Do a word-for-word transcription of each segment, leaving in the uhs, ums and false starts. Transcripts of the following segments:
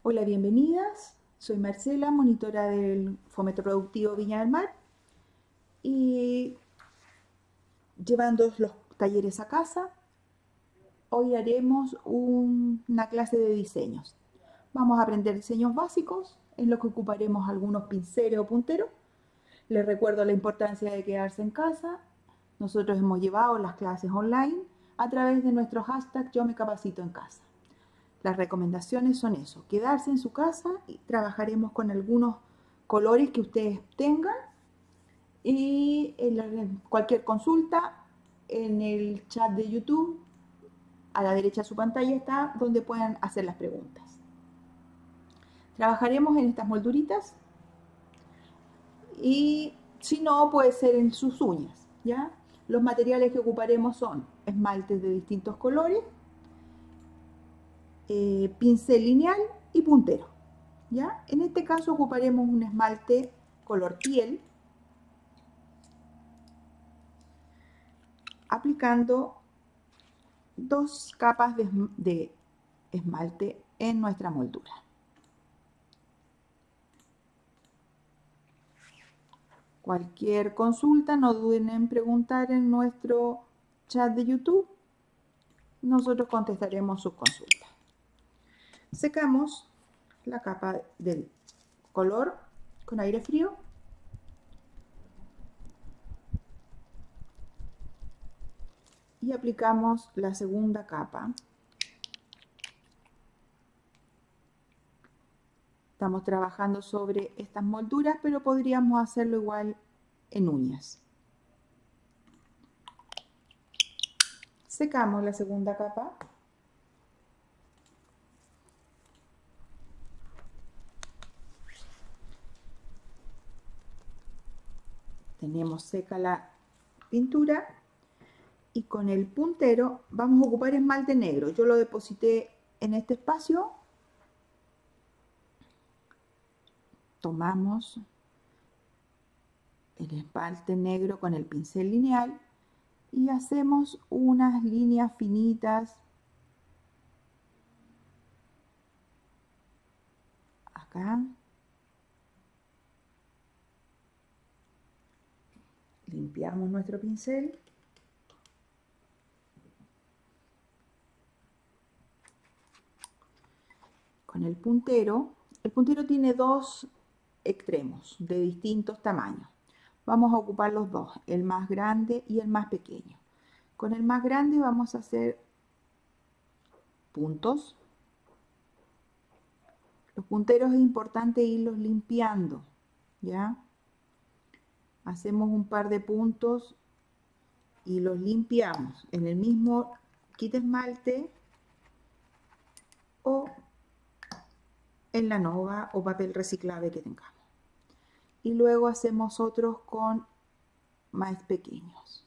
Hola, bienvenidas. Soy Marcela, monitora del Fomento Productivo Viña del Mar y llevando los talleres a casa, hoy haremos un- una clase de diseños. Vamos a aprender diseños básicos en los que ocuparemos algunos pinceles o punteros. Les recuerdo la importancia de quedarse en casa. Nosotros hemos llevado las clases online a través de nuestro hashtag Yo me capacito en casa. Las recomendaciones son eso, quedarse en su casa y trabajaremos con algunos colores que ustedes tengan y en la, cualquier consulta en el chat de YouTube, a la derecha de su pantalla está donde puedan hacer las preguntas. Trabajaremos en estas molduritas y si no puede ser en sus uñas, ¿ya? Los materiales que ocuparemos son esmaltes de distintos colores, eh, pincel lineal y puntero. ¿Ya? En este caso ocuparemos un esmalte color piel, aplicando dos capas de, de esmalte en nuestra moldura. Cualquier consulta, no duden en preguntar en nuestro chat de YouTube. Nosotros contestaremos sus consultas. Secamos la capa del color con aire frío. Y aplicamos la segunda capa. Estamos trabajando sobre estas molduras, pero podríamos hacerlo igual en uñas. Secamos la segunda capa. Tenemos seca la pintura y con el puntero vamos a ocupar esmalte negro. Yo lo deposité en este espacio. Tomamos el esmalte negro con el pincel lineal y hacemos unas líneas finitas acá. Limpiamos nuestro pincel. Con el puntero, el puntero tiene dos extremos de distintos tamaños. Vamos a ocupar los dos, el más grande y el más pequeño. Con el más grande vamos a hacer puntos. Los punteros es importante irlos limpiando, ¿ya? Hacemos un par de puntos y los limpiamos en el mismo kit esmalte o en la nova o papel reciclable que tengamos. Y luego hacemos otros con más pequeños.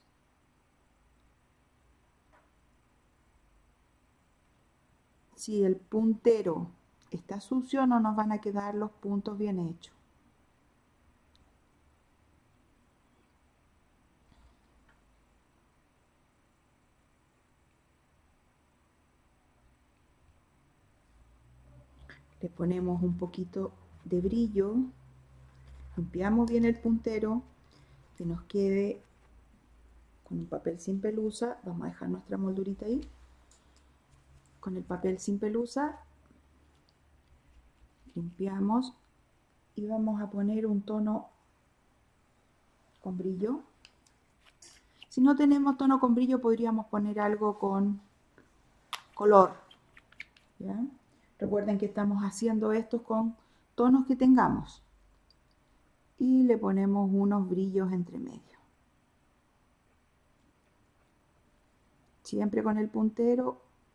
Si el puntero está sucio, no nos van a quedar los puntos bien hechos. Le ponemos un poquito de brillo, limpiamos bien el puntero, que nos quede con un papel sin pelusa. Vamos a dejar nuestra moldurita ahí. Con el papel sin pelusa limpiamos y vamos a poner un tono con brillo. Si no tenemos tono con brillo, podríamos poner algo con color, ¿ya? Recuerden que estamos haciendo esto con tonos que tengamos y le ponemos unos brillos entre medio. Siempre con el puntero.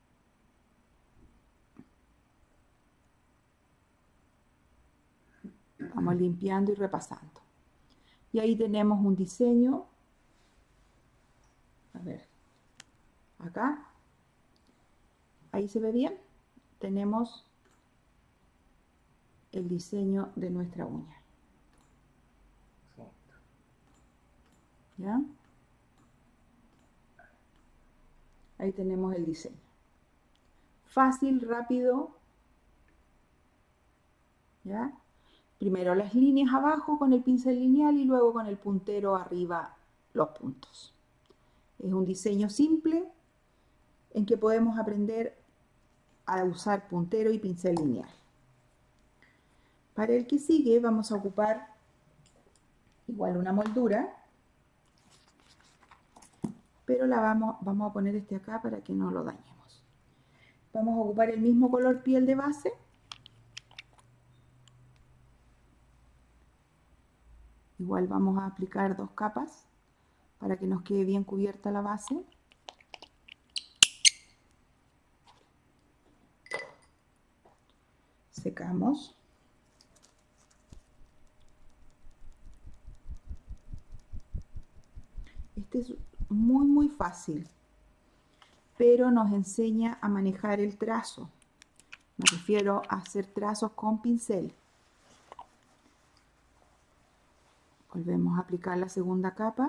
Vamos limpiando y repasando. Y ahí tenemos un diseño. A ver, acá. Ahí se ve bien. Tenemos el diseño de nuestra uña. ¿Ya? Ahí tenemos el diseño. Fácil, rápido ¿Ya? Primero las líneas abajo con el pincel lineal y luego con el puntero arriba los puntos. Es un diseño simple en que podemos aprender a usar puntero y pincel lineal. Para el que sigue vamos a ocupar igual una moldura, pero la vamos, vamos a poner este acá para que no lo dañemos. Vamos a ocupar el mismo color piel de base. Igual vamos a aplicar dos capas para que nos quede bien cubierta la base. Secamos. Este es muy muy fácil, pero nos enseña a manejar el trazo. Me refiero a hacer trazos con pincel. Volvemos a aplicar la segunda capa.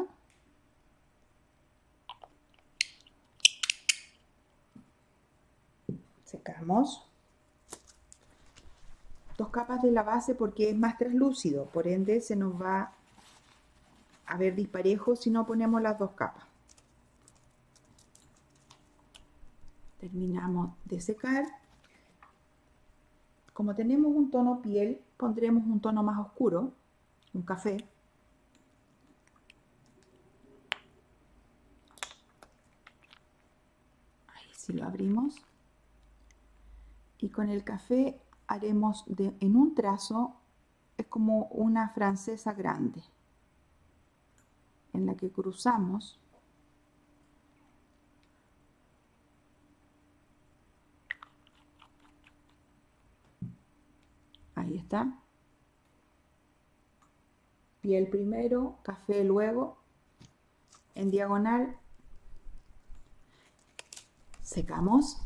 Secamos. Dos capas de la base porque es más translúcido, por ende se nos va a ver disparejo si no ponemos las dos capas. Terminamos de secar. Como tenemos un tono piel, pondremos un tono más oscuro, un café. Ahí sí lo abrimos. Y con el café haremos de, en un trazo, es como una francesa grande, en la que cruzamos ahí está, piel primero, café luego, en diagonal, secamos,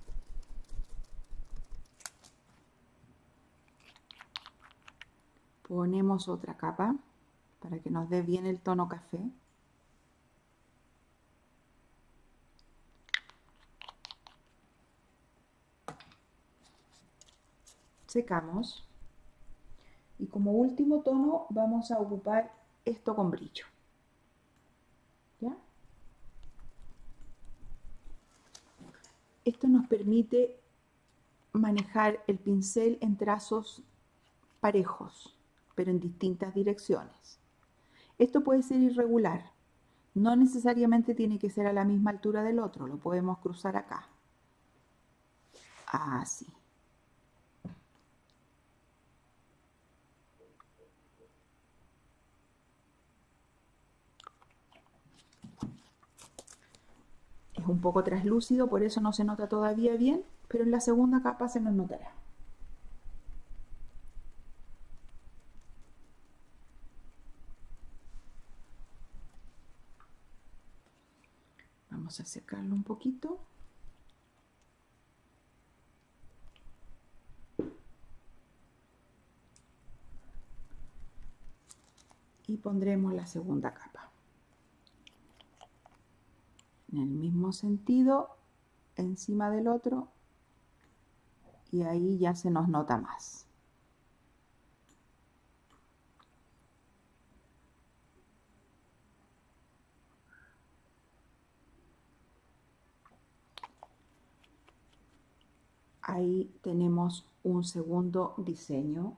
ponemos otra capa para que nos dé bien el tono café. Secamos y como último tono vamos a ocupar esto con brillo. ¿Ya? Esto nos permite manejar el pincel en trazos parejos, pero en distintas direcciones. Esto puede ser irregular, no necesariamente tiene que ser a la misma altura del otro, lo podemos cruzar acá. Así. Es un poco translúcido, por eso no se nota todavía bien, pero en la segunda capa se nos notará. Vamos a acercarlo un poquito. Y pondremos la segunda capa. En el mismo sentido, encima del otro, y ahí ya se nos nota más. Ahí tenemos un segundo diseño.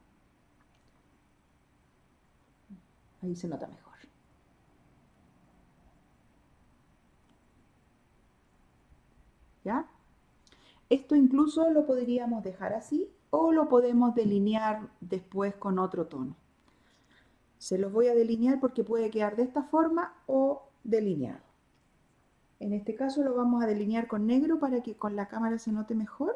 Ahí se nota mejor. ¿Ya? Esto incluso lo podríamos dejar así o lo podemos delinear después con otro tono. Se los voy a delinear porque puede quedar de esta forma o delineado. En este caso lo vamos a delinear con negro para que con la cámara se note mejor.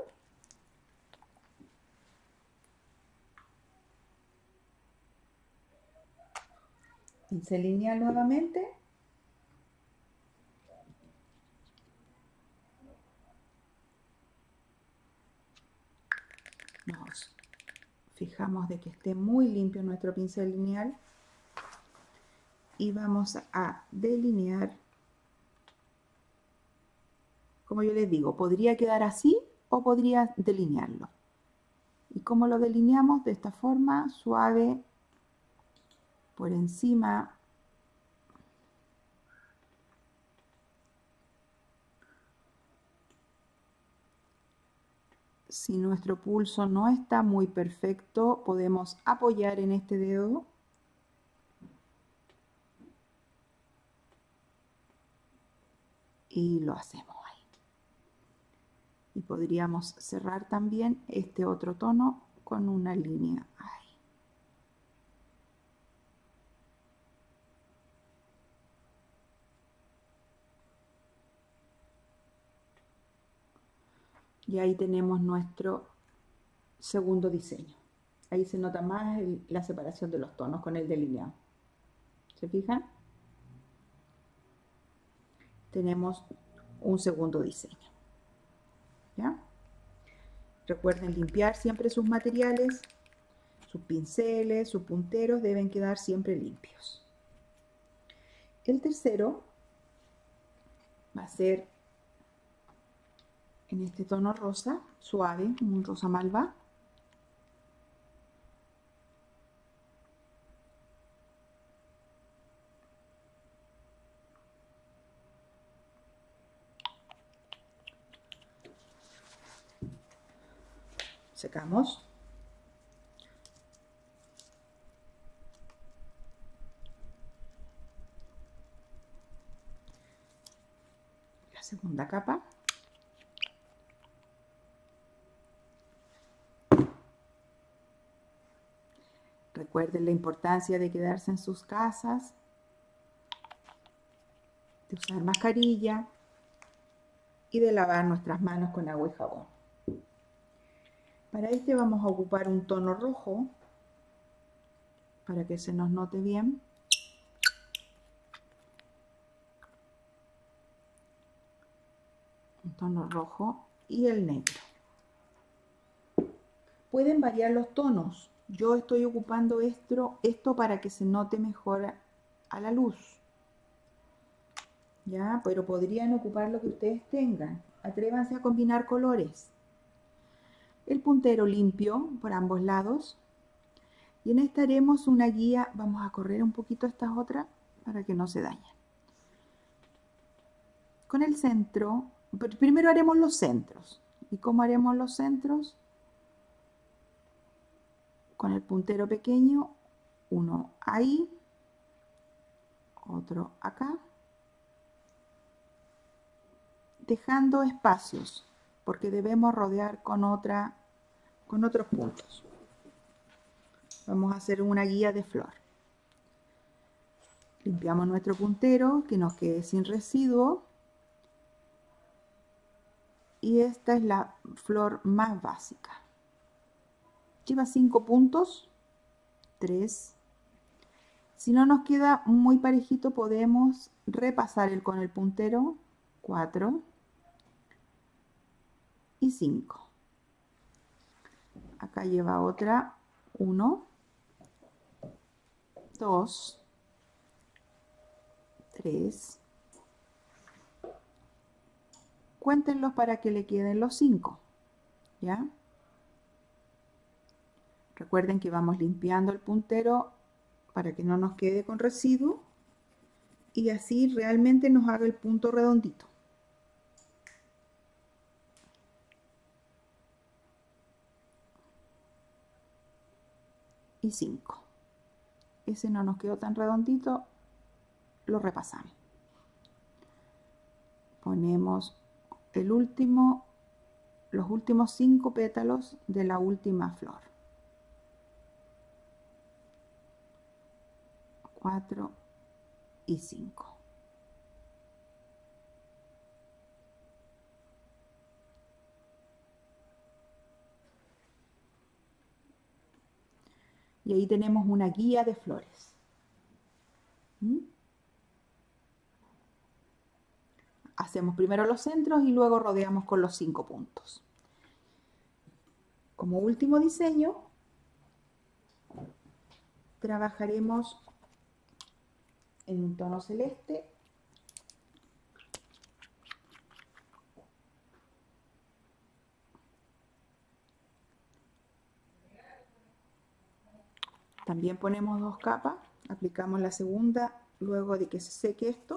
Pincel lineal nuevamente. Nos fijamos de que esté muy limpio nuestro pincel lineal y vamos a delinear. Como yo les digo, podría quedar así o podría delinearlo. ¿Y cómo lo delineamos? De esta forma, suave, por encima. Si nuestro pulso no está muy perfecto, podemos apoyar en este dedo y lo hacemos ahí. Y podríamos cerrar también este otro tono con una línea ahí. Y ahí tenemos nuestro segundo diseño. Ahí se nota más el, la separación de los tonos con el delineado. ¿Se fijan? Tenemos un segundo diseño. ¿Ya? Recuerden limpiar siempre sus materiales, sus pinceles, sus punteros deben quedar siempre limpios. El tercero va a ser en este tono rosa, suave, un rosa malva. Secamos. La segunda capa. Recuerden la importancia de quedarse en sus casas, de usar mascarilla y de lavar nuestras manos con agua y jabón. Para este vamos a ocupar un tono rojo para que se nos note bien. Un tono rojo y el negro. Pueden variar los tonos. Yo estoy ocupando esto, esto para que se note mejor a la luz. ¿Ya? Pero podrían ocupar lo que ustedes tengan. Atrévanse a combinar colores. El puntero limpio por ambos lados. Y en esta haremos una guía. Vamos a correr un poquito estas otras para que no se dañen. Con el centro, primero haremos los centros. ¿Y cómo haremos los centros? Con el puntero pequeño, uno ahí, otro acá, dejando espacios, porque debemos rodear con, otra, con otros puntos. Vamos a hacer una guía de flor. Limpiamos nuestro puntero, que nos quede sin residuo. Y esta es la flor más básica. Lleva cinco puntos, tres. Si no nos queda muy parejito, podemos repasar el con el puntero, cuatro y cinco. Acá lleva otra, uno, dos, tres. Cuéntenlos para que le queden los cinco, ¿ya? Recuerden que vamos limpiando el puntero para que no nos quede con residuo y así realmente nos haga el punto redondito. Y cinco. Ese no nos quedó tan redondito, lo repasamos. Ponemos el último, los últimos cinco pétalos de la última flor. cuatro y cinco. Y ahí tenemos una guía de flores. ¿Mm? Hacemos primero los centros y luego rodeamos con los cinco puntos. Como último diseño, trabajaremos en un tono celeste. También ponemos dos capas, aplicamos la segunda luego de que se seque esto.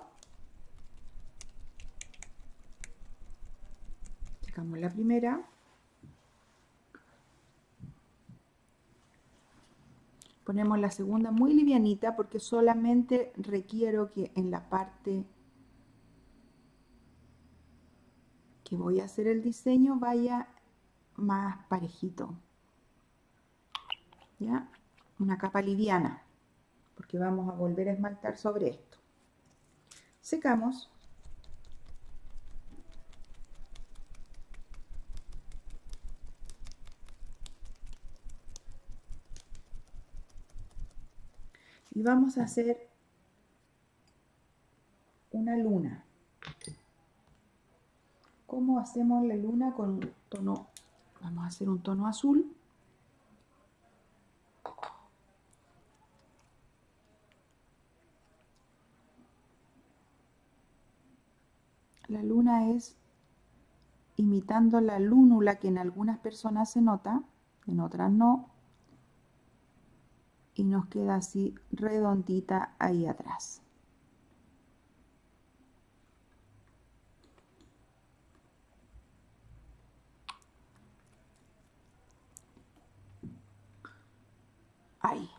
Secamos la primera. Ponemos la segunda muy livianita porque solamente requiero que en la parte que voy a hacer el diseño vaya más parejito. ¿Ya? Una capa liviana, porque vamos a volver a esmaltar sobre esto. Secamos. Y vamos a hacer una luna. ¿Cómo hacemos la luna? Con un tono, vamos a hacer un tono azul. La luna es imitando la lúnula que en algunas personas se nota, en otras no. Y nos queda así redondita ahí atrás. Ahí.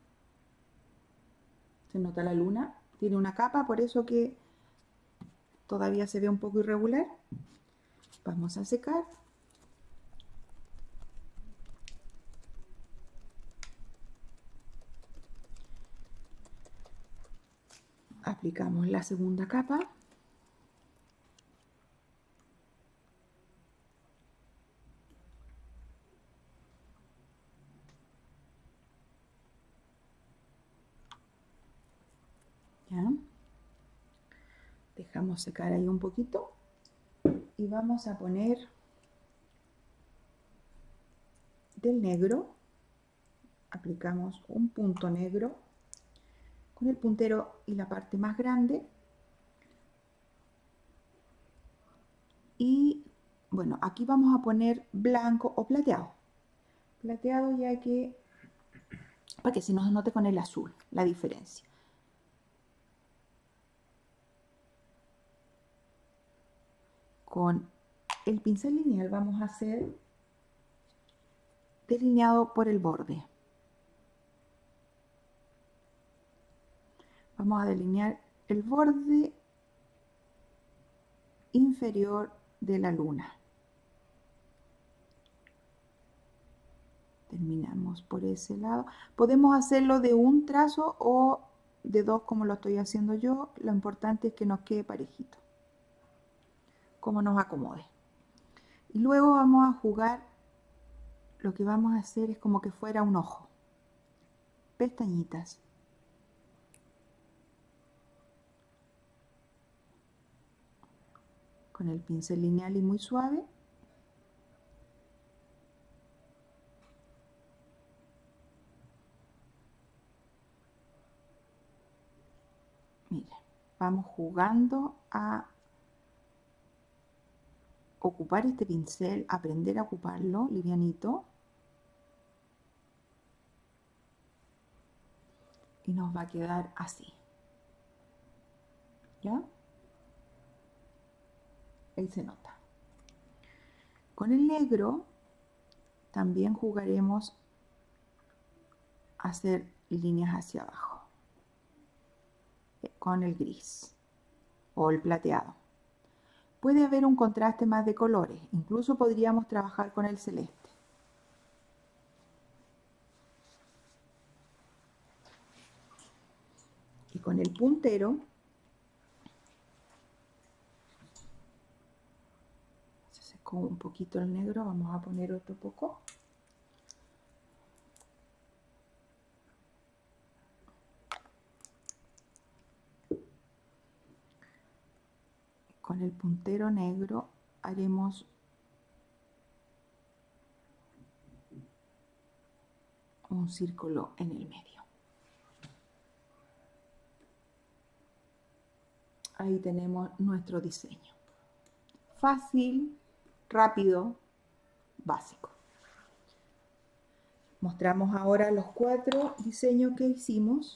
Se nota la luna. Tiene una capa, por eso que todavía se ve un poco irregular. Vamos a secar. Aplicamos la segunda capa. ¿Ya? Dejamos secar ahí un poquito. Y vamos a poner del negro. Aplicamos un punto negro con el puntero y la parte más grande. Y bueno, aquí vamos a poner blanco o plateado. Plateado ya que, para que se nos note con el azul la diferencia. Con el pincel lineal vamos a hacer delineado por el borde. Vamos a delinear el borde inferior de la luna. Terminamos por ese lado. Podemos hacerlo de un trazo o de dos como lo estoy haciendo yo. Lo importante es que nos quede parejito, como nos acomode. Y luego vamos a jugar. Lo que vamos a hacer es como que fuera un ojo. Pestañitas. Con el pincel lineal y muy suave. Mira, vamos jugando a ocupar este pincel, aprender a ocuparlo livianito. Y nos va a quedar así. ¿Ya? Ahí se nota. Con el negro también jugaremos a hacer líneas hacia abajo. Con el gris o el plateado. Puede haber un contraste más de colores. Incluso podríamos trabajar con el celeste. Y con el puntero se secó un poquito el negro, vamos a poner otro poco. Con el puntero negro haremos un círculo en el medio. Ahí tenemos nuestro diseño. Fácil, rápido, básico. Mostramos ahora los cuatro diseños que hicimos.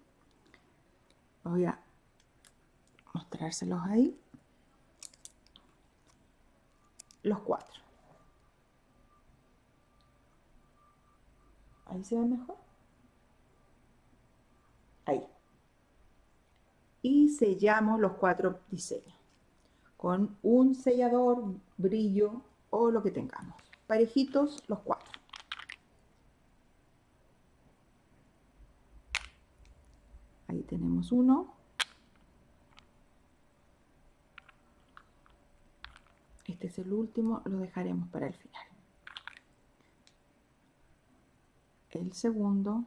Voy a mostrárselos ahí. Los cuatro. Ahí se ve mejor. Ahí. Y sellamos los cuatro diseños con un sellador, brillo o lo que tengamos. Parejitos los cuatro. Ahí tenemos uno. Este es el último, lo dejaremos para el final. El segundo.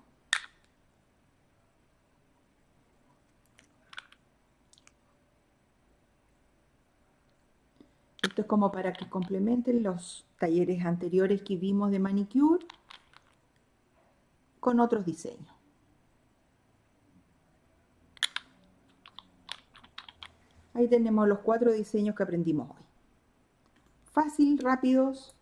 Esto es como para que complementen los talleres anteriores que vimos de manicure con otros diseños. Ahí tenemos los cuatro diseños que aprendimos hoy. Fácil, rápidos,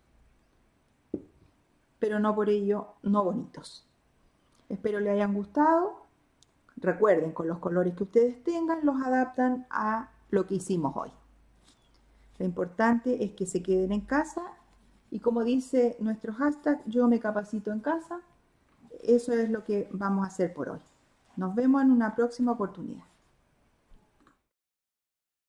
pero no por ello no bonitos. Espero les hayan gustado. Recuerden, con los colores que ustedes tengan, los adaptan a lo que hicimos hoy. Lo importante es que se queden en casa y, como dice nuestro hashtag, yo me capacito en casa. Eso es lo que vamos a hacer por hoy. Nos vemos en una próxima oportunidad.